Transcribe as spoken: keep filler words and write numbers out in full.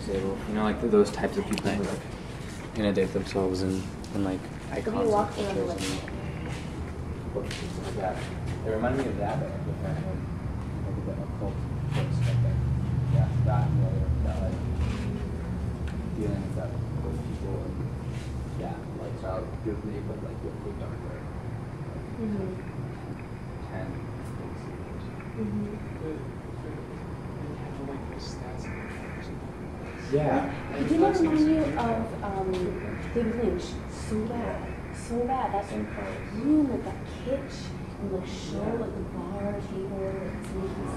disabled. You know, like those types of people who like inundate themselves in, in like icons and pictures and portraits like that. It reminded me of that, but like kind of like a bit occult books like that. Yeah, that and the other, that like dealing with that those people and yeah, like so I would give me but like with the darker like mm-hmm. ten mm-hmm. Yeah. Did you not remind you of um, David Lynch? So bad. So bad. That room with that kitsch and the show, like the bar table, it's making